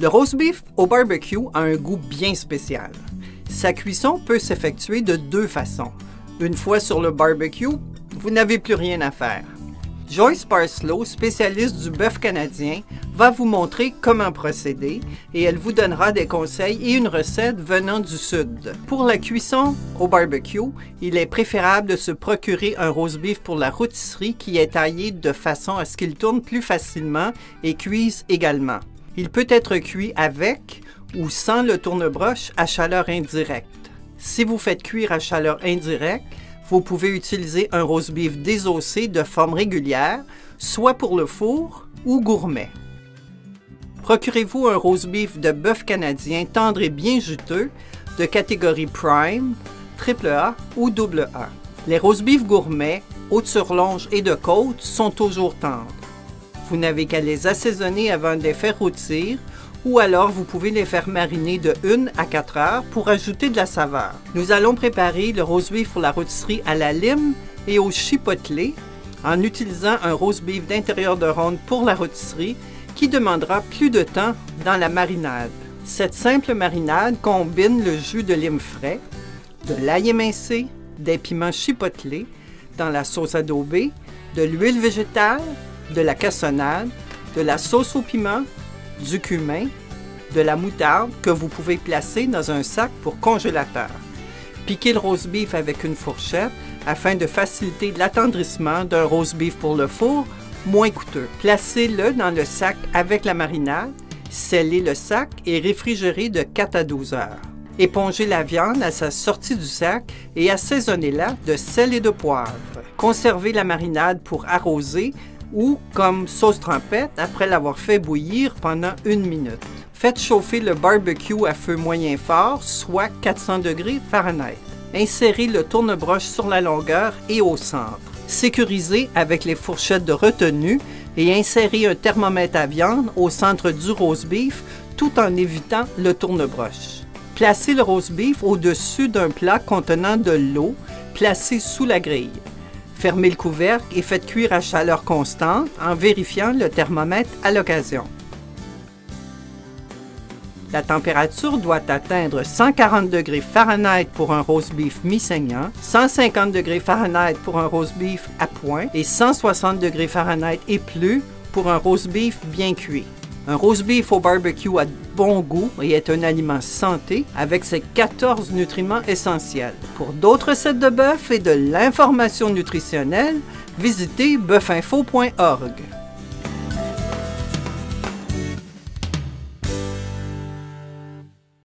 Le roast beef au barbecue a un goût bien spécial. Sa cuisson peut s'effectuer de deux façons. Une fois sur le barbecue, vous n'avez plus rien à faire. Joyce Parslow, spécialiste du bœuf canadien, va vous montrer comment procéder et elle vous donnera des conseils et une recette venant du Sud. Pour la cuisson au barbecue, il est préférable de se procurer un roast beef pour la rôtisserie qui est taillé de façon à ce qu'il tourne plus facilement et cuise également. Il peut être cuit avec ou sans le tourne-broche à chaleur indirecte. Si vous faites cuire à chaleur indirecte, vous pouvez utiliser un roast beef désossé de forme régulière, soit pour le four ou gourmet. Procurez-vous un roast beef de bœuf canadien tendre et bien juteux, de catégorie Prime, AAA ou AA. Les roast beef gourmets, haute surlonge et de côte sont toujours tendres. Vous n'avez qu'à les assaisonner avant de les faire rôtir, ou alors vous pouvez les faire mariner de 1 à 4 heures pour ajouter de la saveur. Nous allons préparer le roast beef pour la rôtisserie à la lime et au chipotle en utilisant un roast beef d'intérieur de ronde pour la rôtisserie qui demandera plus de temps dans la marinade. Cette simple marinade combine le jus de lime frais, de l'ail émincé, des piments chipotle, dans la sauce adobée, de l'huile végétale, de la cassonade, de la sauce au piment, du cumin, de la moutarde que vous pouvez placer dans un sac pour congélateur. Piquez le roast beef avec une fourchette afin de faciliter l'attendrissement d'un roast beef pour le four moins coûteux. Placez-le dans le sac avec la marinade, scellez le sac et réfrigérez de 4 à 12 heures. Épongez la viande à sa sortie du sac et assaisonnez-la de sel et de poivre. Conservez la marinade pour arroser ou comme sauce trempette après l'avoir fait bouillir pendant 1 minute. Faites chauffer le barbecue à feu moyen fort, soit 400 degrés Fahrenheit. Insérez le tourne-broche sur la longueur et au centre. Sécurisez avec les fourchettes de retenue et insérez un thermomètre à viande au centre du roast beef tout en évitant le tourne-broche. Placez le roast beef au-dessus d'un plat contenant de l'eau placé sous la grille. Fermez le couvercle et faites cuire à chaleur constante en vérifiant le thermomètre à l'occasion. La température doit atteindre 140 degrés Fahrenheit pour un roast beef mi-saignant, 150 degrés Fahrenheit pour un roast beef à point et 160 degrés Fahrenheit et plus pour un roast beef bien cuit. Un roast beef au barbecue a de bon goût et est un aliment santé avec ses 14 nutriments essentiels. Pour d'autres recettes de bœuf et de l'information nutritionnelle, visitez boeufinfo.org.